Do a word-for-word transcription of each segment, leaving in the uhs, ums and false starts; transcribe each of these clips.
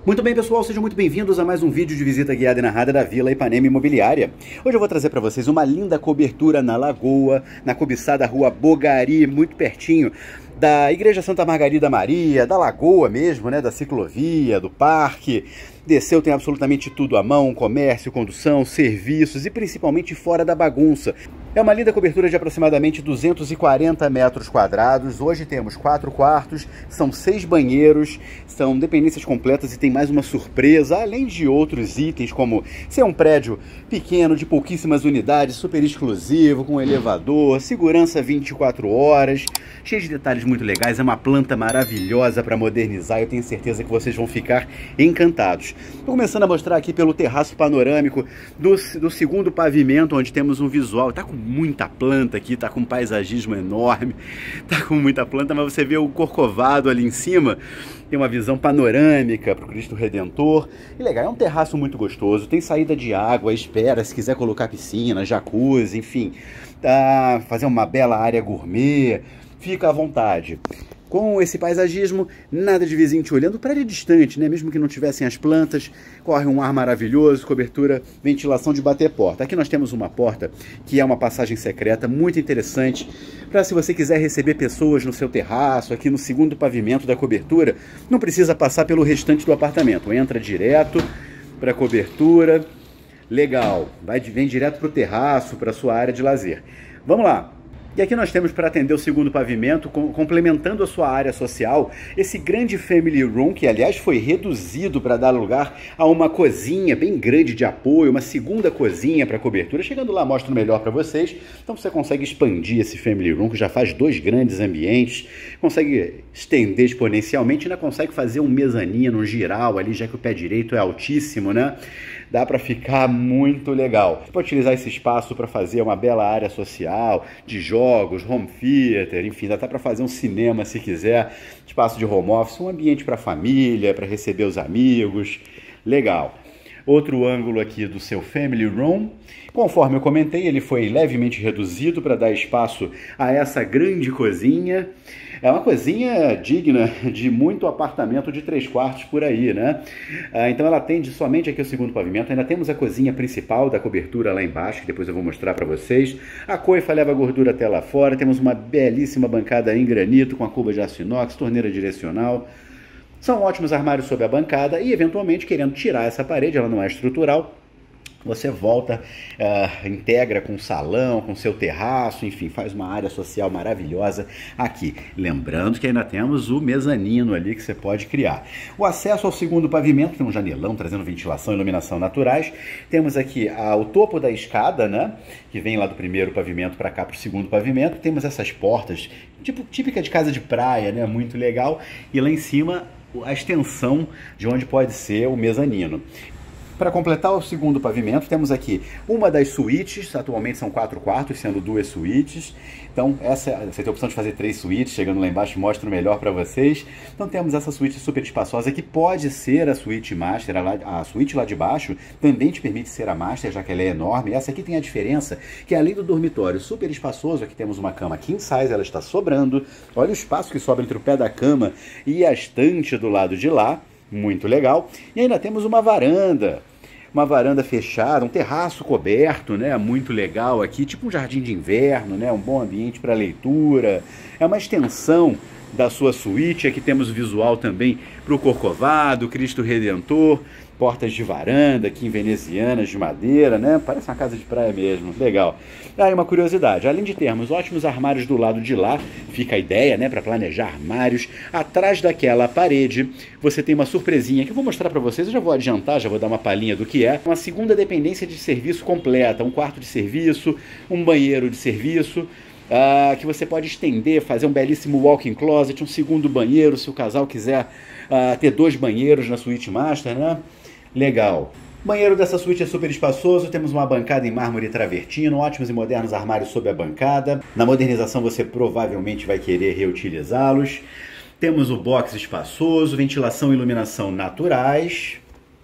Muito bem, pessoal, sejam muito bem-vindos a mais um vídeo de visita guiada e narrada da Vila Ipanema Imobiliária. Hoje eu vou trazer para vocês uma linda cobertura na Lagoa, na cobiçada Rua Bogari, muito pertinho da Igreja Santa Margarida Maria, da Lagoa mesmo, né, da ciclovia, do parque. Desceu, tem absolutamente tudo à mão: comércio, condução, serviços e principalmente fora da bagunça. É uma linda cobertura de aproximadamente duzentos e quarenta metros quadrados. Hoje temos quatro quartos, são seis banheiros, são dependências completas e tem mais uma surpresa, além de outros itens, como ser um prédio pequeno, de pouquíssimas unidades, super exclusivo, com elevador, segurança vinte e quatro horas, cheio de detalhes muito legais. É uma planta maravilhosa para modernizar e eu tenho certeza que vocês vão ficar encantados. Estou começando a mostrar aqui pelo terraço panorâmico do, do segundo pavimento, onde temos um visual. Está com muita planta aqui, está com um paisagismo enorme, está com muita planta, mas você vê o Corcovado ali em cima, tem uma visão panorâmica para o Cristo Redentor. E legal, é um terraço muito gostoso, tem saída de água, espera, se quiser colocar piscina, jacuzzi, enfim, tá, fazer uma bela área gourmet, fica à vontade. Com esse paisagismo, nada de vizinho te olhando, prédio distante, né? Mesmo que não tivessem as plantas, corre um ar maravilhoso, cobertura, ventilação de bater porta. Aqui nós temos uma porta que é uma passagem secreta, muito interessante, para se você quiser receber pessoas no seu terraço, aqui no segundo pavimento da cobertura, não precisa passar pelo restante do apartamento, entra direto para a cobertura, legal, vai, vem direto para o terraço, para a sua área de lazer. Vamos lá! E aqui nós temos, para atender o segundo pavimento, complementando a sua área social, esse grande family room, que aliás foi reduzido para dar lugar a uma cozinha bem grande de apoio, uma segunda cozinha para cobertura. Chegando lá mostro melhor para vocês. Então você consegue expandir esse family room, que já faz dois grandes ambientes, consegue estender exponencialmente, ainda consegue fazer um mezanino, um giral ali, já que o pé direito é altíssimo, né? Dá para ficar muito legal. Você pode utilizar esse espaço para fazer uma bela área social, de jogos, home theater, enfim, dá até para fazer um cinema se quiser, espaço de home office, um ambiente para a família, para receber os amigos, legal. Outro ângulo aqui do seu family room, conforme eu comentei, ele foi levemente reduzido para dar espaço a essa grande cozinha. É uma cozinha digna de muito apartamento de três quartos por aí, né? Ah, então ela atende somente aqui o segundo pavimento. Ainda temos a cozinha principal da cobertura lá embaixo, que depois eu vou mostrar para vocês. A coifa leva a gordura até lá fora. Temos uma belíssima bancada em granito com a cuba de aço inox, torneira direcional. São ótimos armários sob a bancada e, eventualmente, querendo tirar essa parede, ela não é estrutural, você volta, uh, integra com o salão, com seu terraço, enfim, faz uma área social maravilhosa aqui. Lembrando que ainda temos o mezanino ali que você pode criar. O acesso ao segundo pavimento tem um janelão trazendo ventilação e iluminação naturais. Temos aqui uh, o topo da escada, né, que vem lá do primeiro pavimento para cá para o segundo pavimento. Temos essas portas, tipo típica de casa de praia, né, muito legal. E lá em cima a extensão de onde pode ser o mezanino. Para completar o segundo pavimento, temos aqui uma das suítes, atualmente são quatro quartos, sendo duas suítes. Então, essa, você tem a opção de fazer três suítes, chegando lá embaixo mostro melhor para vocês. Então, temos essa suíte super espaçosa, que pode ser a suíte master. A, a suíte lá de baixo também te permite ser a master, já que ela é enorme. Essa aqui tem a diferença que, além do dormitório super espaçoso, aqui temos uma cama king size, ela está sobrando. Olha o espaço que sobra entre o pé da cama e a estante do lado de lá. Muito legal. E ainda temos uma varanda. Uma varanda fechada, um terraço coberto, né? Muito legal aqui, tipo um jardim de inverno, né? Um bom ambiente para leitura. É uma extensão da sua suíte. Aqui temos o visual também para o Corcovado, Cristo Redentor, portas de varanda aqui em venezianas de madeira, né? Parece uma casa de praia mesmo, legal. Aí uma curiosidade, além de termos ótimos armários do lado de lá, fica a ideia, né, para planejar armários, atrás daquela parede você tem uma surpresinha que eu vou mostrar para vocês. Eu já vou adiantar, já vou dar uma palhinha do que é. Uma segunda dependência de serviço completa, um quarto de serviço, um banheiro de serviço, Uh, que você pode estender, fazer um belíssimo walk-in closet, um segundo banheiro, se o casal quiser uh, ter dois banheiros na suíte master, né? Legal. O banheiro dessa suíte é super espaçoso, temos uma bancada em mármore travertino, ótimos e modernos armários sob a bancada. Na modernização você provavelmente vai querer reutilizá-los. Temos o box espaçoso, ventilação e iluminação naturais.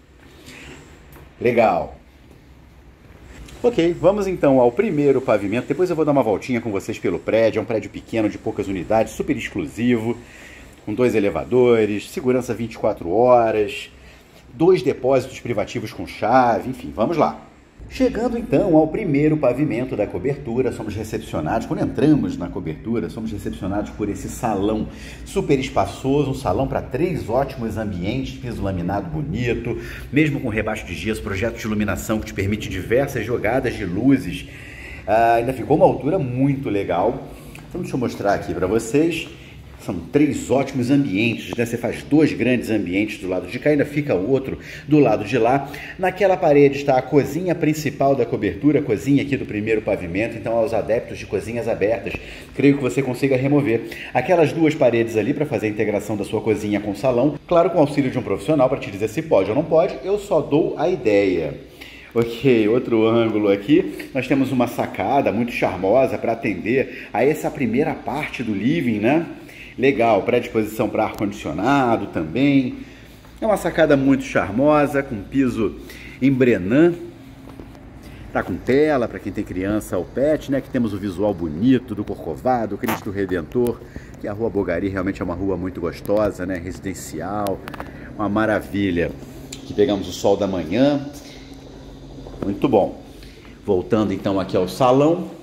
Legal. Ok, vamos então ao primeiro pavimento. Depois eu vou dar uma voltinha com vocês pelo prédio. É um prédio pequeno de poucas unidades, super exclusivo, com dois elevadores, segurança vinte e quatro horas. dois depósitos privativos com chave, enfim, vamos lá. Chegando então ao primeiro pavimento da cobertura, somos recepcionados, quando entramos na cobertura, somos recepcionados por esse salão super espaçoso, um salão para três ótimos ambientes, piso laminado bonito, mesmo com rebaixo de gesso, projeto de iluminação que te permite diversas jogadas de luzes, ah, ainda ficou uma altura muito legal. Então deixa eu mostrar aqui para vocês. São três ótimos ambientes, né? Você faz dois grandes ambientes do lado de cá, ainda fica outro do lado de lá. Naquela parede está a cozinha principal da cobertura, a cozinha aqui do primeiro pavimento, então aos adeptos de cozinhas abertas, creio que você consiga remover aquelas duas paredes ali para fazer a integração da sua cozinha com o salão, claro, com o auxílio de um profissional para te dizer se pode ou não pode, eu só dou a ideia. Ok, outro ângulo aqui, nós temos uma sacada muito charmosa para atender a essa primeira parte do living, né? Legal, predisposição para ar-condicionado também. É uma sacada muito charmosa, com piso em Brenan. Tá com tela para quem tem criança ou pet, né? Que temos o visual bonito do Corcovado, Cristo Redentor, que a Rua Bogari realmente é uma rua muito gostosa, né? Residencial, uma maravilha. Aqui pegamos o sol da manhã. Muito bom. Voltando então aqui ao salão.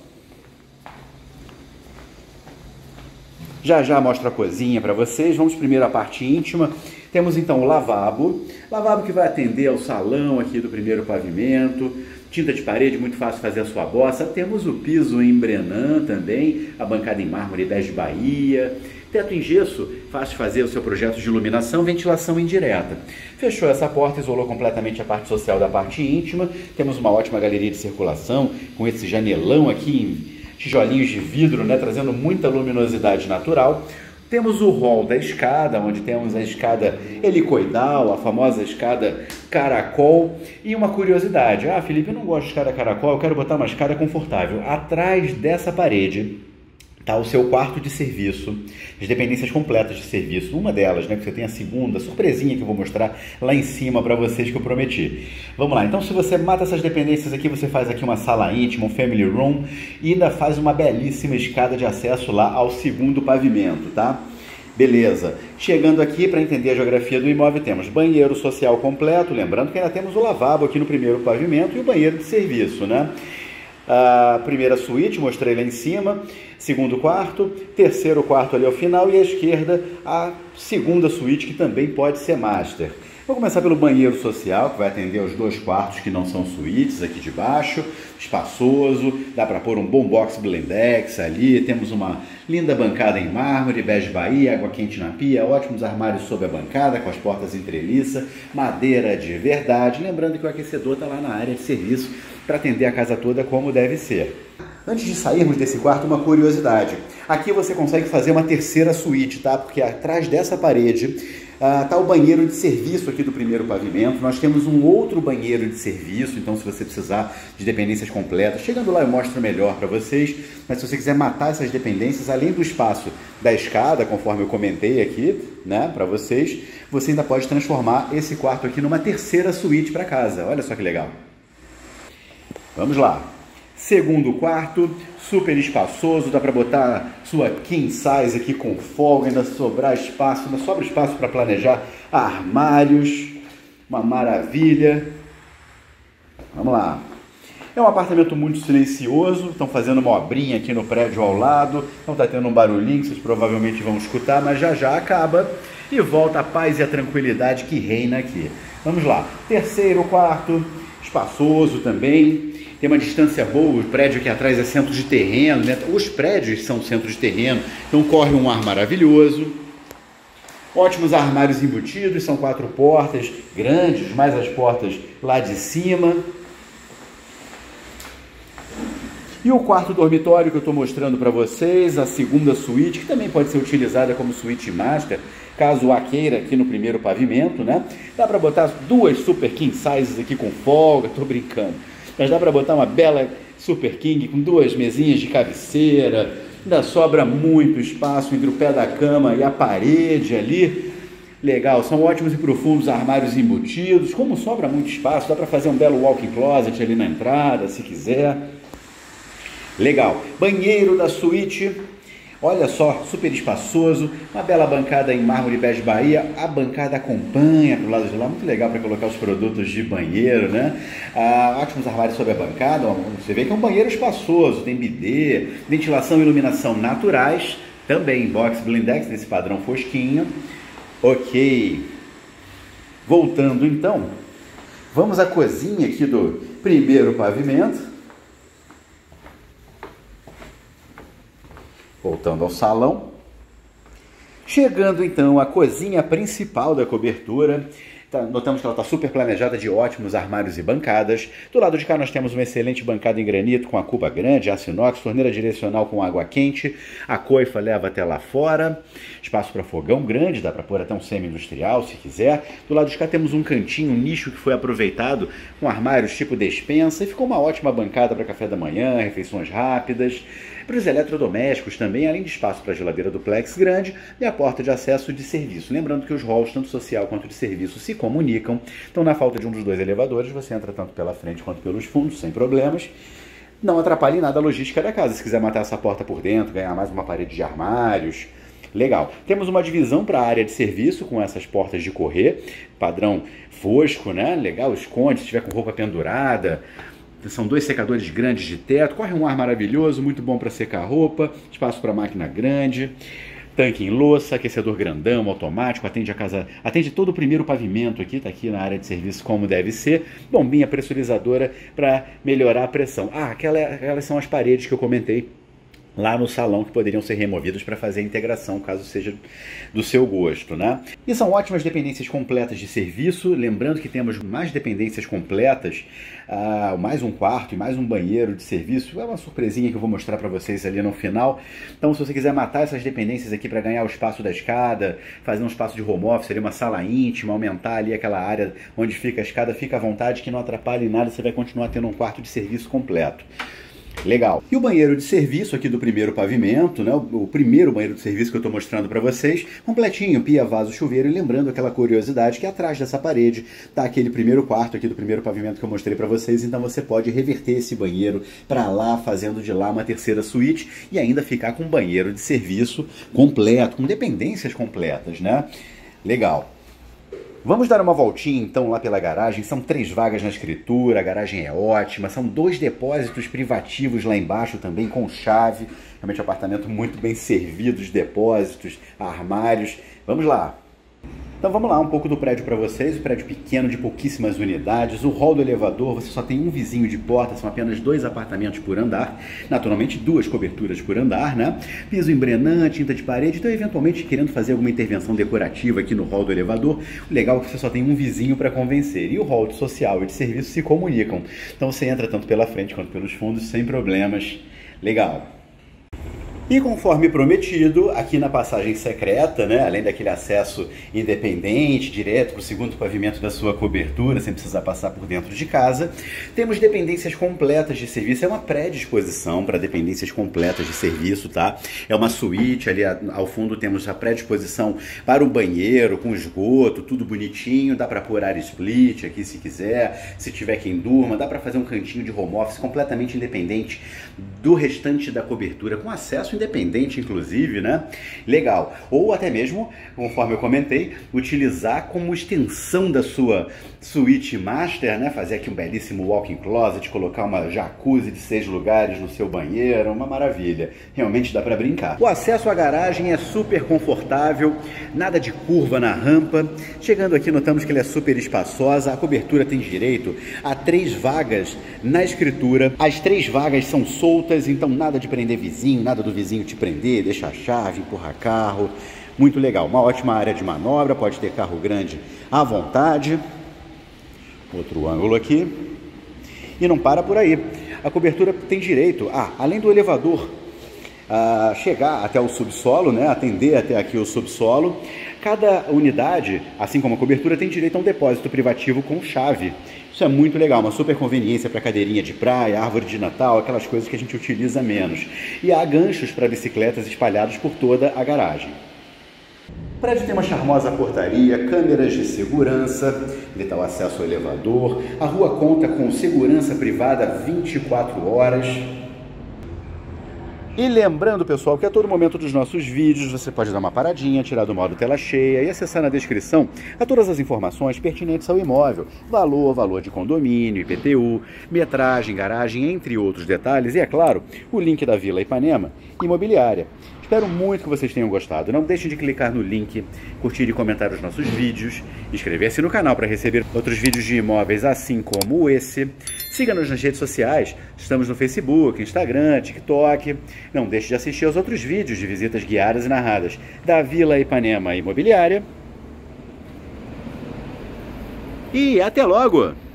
Já já mostro a cozinha para vocês. Vamos primeiro à parte íntima. Temos então o lavabo. Lavabo que vai atender ao salão aqui do primeiro pavimento. Tinta de parede, muito fácil fazer a sua bossa. Temos o piso em Brenan também. A bancada em mármore Bege Bahia. Teto em gesso, fácil fazer o seu projeto de iluminação, ventilação indireta. Fechou essa porta, isolou completamente a parte social da parte íntima. Temos uma ótima galeria de circulação com esse janelão aqui em tijolinhos de vidro, né, trazendo muita luminosidade natural. Temos o hall da escada, onde temos a escada helicoidal, a famosa escada caracol. E uma curiosidade, ah, Felipe, eu não gosto de escada caracol, eu quero botar uma escada confortável. Atrás dessa parede está o seu quarto de serviço, as dependências completas de serviço. Uma delas, né, que você tem a segunda, surpresinha que eu vou mostrar lá em cima para vocês que eu prometi. Vamos lá, então se você mata essas dependências aqui, você faz aqui uma sala íntima, um family room, e ainda faz uma belíssima escada de acesso lá ao segundo pavimento, tá? Beleza. Chegando aqui, para entender a geografia do imóvel, temos banheiro social completo, lembrando que ainda temos o lavabo aqui no primeiro pavimento e o banheiro de serviço, né? A primeira suíte, mostrei lá em cima, segundo quarto, terceiro quarto ali ao final e à esquerda a segunda suíte, que também pode ser master. Vou começar pelo banheiro social, que vai atender os dois quartos que não são suítes aqui de baixo, espaçoso, dá para pôr um bom box blindex ali, temos uma linda bancada em mármore, Bege Bahia, água quente na pia, ótimos armários sob a bancada, com as portas em treliça, madeira de verdade, lembrando que o aquecedor está lá na área de serviço para atender a casa toda como deve ser. Antes de sairmos desse quarto, uma curiosidade. Aqui você consegue fazer uma terceira suíte, tá? Porque atrás dessa parede está uh, o banheiro de serviço aqui do primeiro pavimento. Nós temos um outro banheiro de serviço, então se você precisar de dependências completas, chegando lá eu mostro melhor para vocês. Mas se você quiser matar essas dependências, além do espaço da escada, conforme eu comentei aqui, né, para vocês, você ainda pode transformar esse quarto aqui numa terceira suíte para casa. Olha só que legal. Vamos lá. Segundo quarto, super espaçoso, dá para botar sua king size aqui com folga, ainda sobrar espaço, ainda sobra espaço para planejar armários, uma maravilha. Vamos lá. É um apartamento muito silencioso, estão fazendo uma obrinha aqui no prédio ao lado, então está tendo um barulhinho que vocês provavelmente vão escutar, mas já já acaba e volta a paz e a tranquilidade que reina aqui. Vamos lá. Terceiro quarto, espaçoso também. Tem uma distância boa, o prédio aqui atrás é centro de terreno, né? Os prédios são centro de terreno, então corre um ar maravilhoso. Ótimos armários embutidos, são quatro portas grandes, mais as portas lá de cima. E o quarto dormitório que eu estou mostrando para vocês, a segunda suíte, que também pode ser utilizada como suíte master, caso a queira aqui no primeiro pavimento, né? Dá para botar duas super king sizes aqui com folga, estou brincando. Mas dá para botar uma bela Super King com duas mesinhas de cabeceira, ainda sobra muito espaço entre o pé da cama e a parede ali. Legal, são ótimos e profundos armários embutidos, como sobra muito espaço, dá para fazer um belo walk-in closet ali na entrada, se quiser. Legal, banheiro da suíte, Olha só, super espaçoso, uma bela bancada em mármore bege Bahia, a bancada acompanha pro lado de lá, muito legal para colocar os produtos de banheiro, né? Ah, ótimos armários sobre a bancada, você vê que é um banheiro espaçoso, tem bidê, ventilação e iluminação naturais, também box blindex nesse padrão fosquinho. Ok, voltando então, vamos à cozinha aqui do primeiro pavimento. Voltando ao salão, chegando então à cozinha principal da cobertura, tá, notamos que ela está super planejada de ótimos armários e bancadas. Do lado de cá nós temos uma excelente bancada em granito com a cuba grande, aço inox, torneira direcional com água quente, a coifa leva até lá fora, espaço para fogão grande, dá para pôr até um semi-industrial se quiser. Do lado de cá temos um cantinho, um nicho que foi aproveitado com armários tipo despensa e ficou uma ótima bancada para café da manhã, refeições rápidas. Para os eletrodomésticos também, além de espaço para a geladeira duplex grande e a porta de acesso de serviço. Lembrando que os halls, tanto social quanto de serviço, se comunicam. Então, na falta de um dos dois elevadores, você entra tanto pela frente quanto pelos fundos, sem problemas. Não atrapalha em nada a logística da casa. Se quiser matar essa porta por dentro, ganhar mais uma parede de armários, legal. Temos uma divisão para a área de serviço com essas portas de correr, padrão fosco, né? Legal, esconde se tiver com roupa pendurada. São dois secadores grandes de teto, corre um ar maravilhoso, muito bom para secar roupa, espaço para máquina grande, tanque em louça, aquecedor grandão, automático, atende a casa, atende todo o primeiro pavimento aqui, tá aqui na área de serviço como deve ser, bombinha pressurizadora para melhorar a pressão. Ah, aquela, aquelas são as paredes que eu comentei lá no salão que poderiam ser removidos para fazer a integração, caso seja do seu gosto, né? E são ótimas dependências completas de serviço, lembrando que temos mais dependências completas, ah, mais um quarto e mais um banheiro de serviço, é uma surpresinha que eu vou mostrar para vocês ali no final. Então, se você quiser matar essas dependências aqui para ganhar o espaço da escada, fazer um espaço de home office, ali, uma sala íntima, aumentar ali aquela área onde fica a escada, fica à vontade, que não atrapalha em nada, você vai continuar tendo um quarto de serviço completo. Legal. E o banheiro de serviço aqui do primeiro pavimento, né? O, o primeiro banheiro de serviço que eu estou mostrando para vocês, completinho, pia, vaso, chuveiro, e lembrando aquela curiosidade que atrás dessa parede tá aquele primeiro quarto aqui do primeiro pavimento que eu mostrei para vocês, então você pode reverter esse banheiro para lá, fazendo de lá uma terceira suíte e ainda ficar com um banheiro de serviço completo, com dependências completas, né? Legal. Vamos dar uma voltinha então lá pela garagem, são três vagas na escritura, a garagem é ótima, são dois depósitos privativos lá embaixo também com chave, realmente um apartamento muito bem servido de depósitos, armários. Vamos lá! Então vamos lá, um pouco do prédio para vocês, um prédio pequeno de pouquíssimas unidades, o hall do elevador, você só tem um vizinho de porta, são apenas dois apartamentos por andar, naturalmente duas coberturas por andar, né? Piso embrenante, tinta de parede, então eventualmente querendo fazer alguma intervenção decorativa aqui no hall do elevador, o legal é que você só tem um vizinho para convencer, e o hall de social e de serviço se comunicam, então você entra tanto pela frente quanto pelos fundos sem problemas, legal. E conforme prometido, aqui na passagem secreta, né, além daquele acesso independente, direto para o segundo pavimento da sua cobertura, sem precisar passar por dentro de casa, temos dependências completas de serviço. É uma predisposição para dependências completas de serviço, tá? É uma suíte, ali ao fundo temos a predisposição para o banheiro, com esgoto, tudo bonitinho, dá para pôr área split aqui se quiser, se tiver quem durma, dá para fazer um cantinho de home office completamente independente do restante da cobertura, com acesso independente, inclusive, né? Legal. Ou até mesmo, conforme eu comentei, utilizar como extensão da sua suíte master, né? Fazer aqui um belíssimo walk-in closet, colocar uma jacuzzi de seis lugares no seu banheiro, uma maravilha. Realmente dá para brincar. O acesso à garagem é super confortável, nada de curva na rampa. Chegando aqui, notamos que ele é super espaçosa. A cobertura tem direito a três vagas na escritura. As três vagas são soltas, então nada de prender vizinho, nada do vizinho te prender, deixar a chave, empurrar carro. Muito legal, uma ótima área de manobra, pode ter carro grande à vontade. Outro ângulo aqui. E não para por aí. A cobertura tem direito a, além do elevador, a chegar até o subsolo, né, atender até aqui o subsolo. Cada unidade, assim como a cobertura, tem direito a um depósito privativo com chave. Isso é muito legal, uma super conveniência para cadeirinha de praia, árvore de Natal, aquelas coisas que a gente utiliza menos. E há ganchos para bicicletas espalhados por toda a garagem. O prédio tem uma charmosa portaria, câmeras de segurança, ali está o acesso ao elevador. A rua conta com segurança privada vinte e quatro horas. E lembrando, pessoal, que a todo momento dos nossos vídeos você pode dar uma paradinha, tirar do modo tela cheia e acessar na descrição a todas as informações pertinentes ao imóvel. Valor, valor de condomínio, I P T U, metragem, garagem, entre outros detalhes. E, é claro, o link da Vila Ipanema Imobiliária. Espero muito que vocês tenham gostado. Não deixem de clicar no link, curtir e comentar os nossos vídeos, inscrever-se no canal para receber outros vídeos de imóveis assim como esse. Siga-nos nas redes sociais, estamos no Facebook, Instagram, TikTok. Não deixe de assistir aos outros vídeos de visitas guiadas e narradas da Vila Ipanema Imobiliária. E até logo!